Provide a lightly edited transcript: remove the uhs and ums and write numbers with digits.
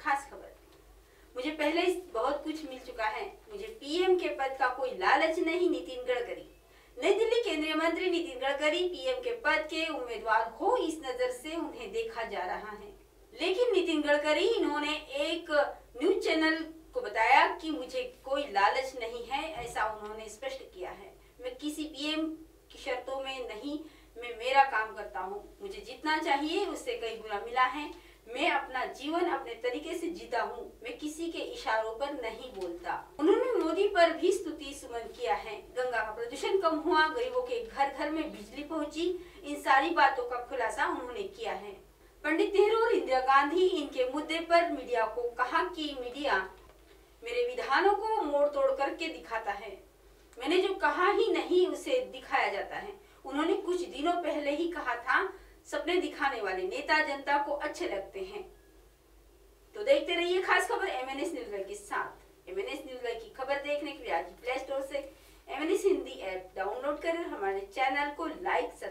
खास खबर। मुझे पहले बहुत कुछ मिल चुका है, मुझे पीएम के पद का कोई लालच नहीं। नितिन गडकरी। नई दिल्ली। केंद्रीय मंत्री नितिन गडकरी पीएम के पद के उम्मीदवार हो, इस नजर से उन्हें देखा जा रहा है। लेकिन नितिन गडकरी इन्होंने एक न्यूज चैनल को बताया कि मुझे कोई लालच नहीं है, ऐसा उन्होंने स्पष्ट किया है। मैं किसी पीएम की शर्तों में नहीं, मैं मेरा काम करता हूँ। मुझे जितना चाहिए उससे कई गुना मिला है। मैं अपना जीवन अपने तरीके से जीता हूँ, मैं किसी के इशारों पर नहीं बोलता। उन्होंने मोदी पर भी स्तुति सुमन किया है। गंगा का प्रदूषण कम हुआ, गरीबों के घर घर में बिजली पहुंची, इन सारी बातों का खुलासा उन्होंने किया है। पंडित नेहरू और इंदिरा गांधी इनके मुद्दे पर मीडिया को कहा कि मीडिया मेरे विधानों को मोड़ तोड़ करके दिखाता है, मैंने जो कहा ही नहीं उसे दिखाया जाता है। उन्होंने कुछ दिनों पहले ही कहा था, सपने दिखाने वाले नेता जनता को अच्छे लगते हैं। तो देखते रहिए खास खबर एमएनएस न्यूज़ के साथ। एमएनएस न्यूज़ की खबर देखने के लिए आज प्ले स्टोर से एमएनएस हिंदी ऐप डाउनलोड करें, हमारे चैनल को लाइक